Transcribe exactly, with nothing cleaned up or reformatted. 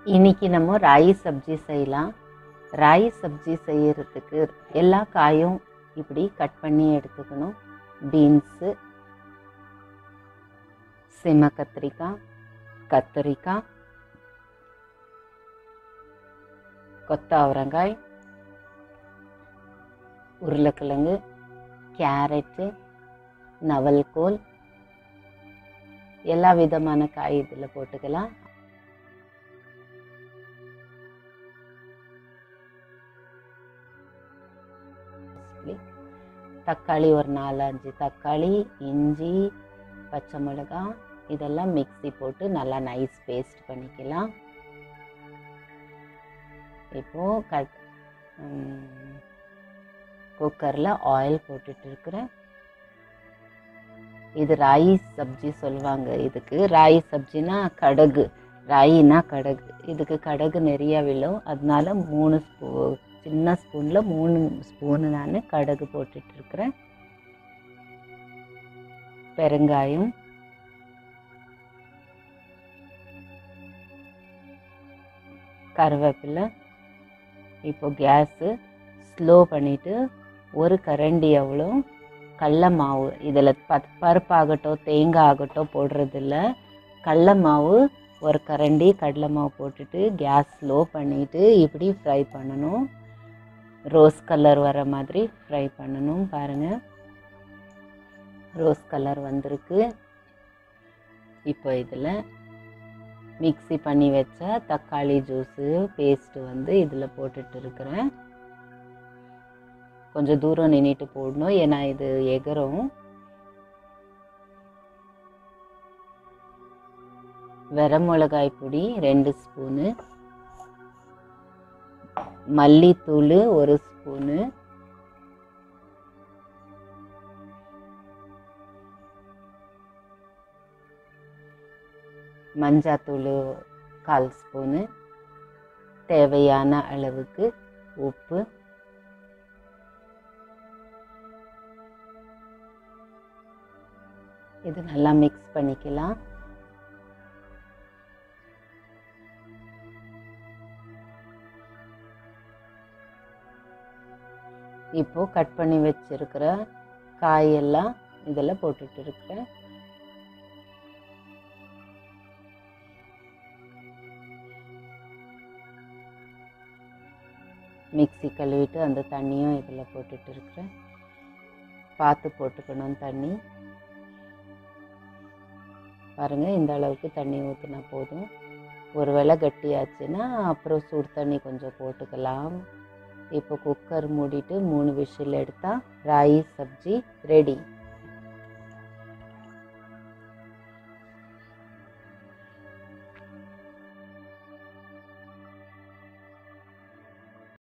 இன்னைக்கு நம்ம ராகி சப்ஜி செய்யலாம். ராகி சப்ஜி செய்யறதுக்கு எல்லா காயும் இப்படி கட் பண்ணி எடுத்துக்கணும். பீன்ஸு, சிம கத்திரிக்காய், கத்திரிக்காய், கொத்தவரங்காய், உருளைக்கிழங்கு, கேரட்டு, நவல்கோல், எல்லா விதமான காய் இதில் போட்டுக்கலாம். தக்காளி ஒரு நாலு அஞ்சு தக்காளி, இஞ்சி, பச்சை மிளகாய் இதெல்லாம் மிக்ஸி போட்டு நல்லா நைஸ் பேஸ்ட் பண்ணிக்கலாம். இப்போது கட் குக்கரில் ஆயில் போட்டுட்டு இருக்கிறேன். இது ராகி சப்ஜி சொல்லுவாங்க. இதுக்கு ராகி சப்ஜினா கடுகு, ராகினா கடுகு. இதுக்கு கடுகு நிறையா விழும், அதனால மூணு ஸ்பூ சின்ன ஸ்பூனில் மூணு ஸ்பூனு நான் கடுகு போட்டுட்ருக்கிறேன். பெருங்காயம், கருவேப்பிலை. இப்போ கேஸு ஸ்லோ பண்ணிவிட்டு ஒரு கரண்டி எவ்வளோ கடல மாவு, இதில் பத் பருப்பாகட்டும் தேங்காய் ஆகட்டும் போடுறதில்ல, கடல மாவு ஒரு கரண்டி கடலை மாவு போட்டுட்டு கேஸ் ஸ்லோ பண்ணிவிட்டு இப்படி ஃப்ரை பண்ணணும். ரோஸ் கலர் வர மாதிரி ஃப்ரை பண்ணணும். பாருங்கள், ரோஸ் கலர் வந்திருக்கு. இப்போ இதில் மிக்ஸி பண்ணி வச்ச தக்காளி ஜூஸு பேஸ்ட்டு வந்து இதில் போட்டுட்டு இருக்கிறேன். கொஞ்சம் தூரம் நின்றுட்டு போடணும், ஏன்னா இது எகரும். வெரமிளகாய் பொடி ரெண்டு ஸ்பூனு, மல்லித்தூள் ஒரு ஸ்பூனு, மஞ்சாத்தூள் கால் ஸ்பூனு, தேவையான அளவுக்கு உப்பு, இது நல்லா மிக்ஸ் பண்ணிக்கலாம். இப்போ கட் பண்ணி வச்சிருக்கிற காயெல்லாம் இதில் போட்டுட்டு இருக்கிறேன். மிக்ஸி கழுவிட்டு அந்த தண்ணியும் இதில் போட்டுட்டு இருக்கிறேன். பார்த்து போட்டுக்கணும் தண்ணி. பாருங்கள், இந்த அளவுக்கு தண்ணி ஊற்றினா போதும். ஒருவேளை கட்டியாச்சுன்னா அப்புறம் சூடு தண்ணி கொஞ்சம் போட்டுக்கலாம். இப்போ குக்கர் மூடிட்டு மூணு விசில் எடுத்தால் ராகி சப்ஜி ரெடி.